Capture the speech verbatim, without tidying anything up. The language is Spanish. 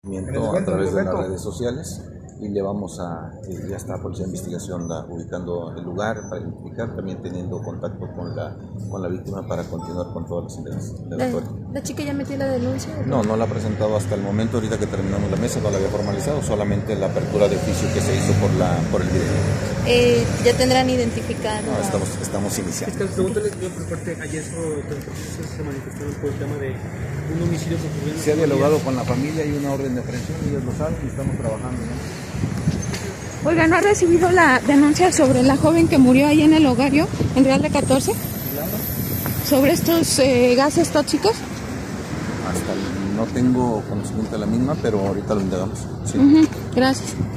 A través de las redes sociales y le vamos a, ya está la Policía de Investigación la, ubicando el lugar para identificar, también teniendo contacto con la con la víctima para continuar con todas las investigaciones. ¿La, ¿La chica ya metió la denuncia? No, no la ha presentado hasta el momento, ahorita que terminamos la mesa no la había formalizado, solamente la apertura de oficio que se hizo por la por el video. Eh, ¿Ya tendrán identificado? No, estamos, estamos iniciando. Fiscal, pregúntale por parte a Yeso, se manifestaron por el tema de un homicidio que ocurrió. Se ha dialogado con la familia, hay una orden de aprehensión, ellos lo saben y estamos trabajando, ¿no? Oiga, ¿no ha recibido la denuncia sobre la joven que murió ahí en el hogario, en Real de catorce? Claro. ¿Sobre estos eh, gases tóxicos? Hasta el, no tengo conocimiento de la misma, pero ahorita lo indagamos. Sí. Uh-huh. Gracias.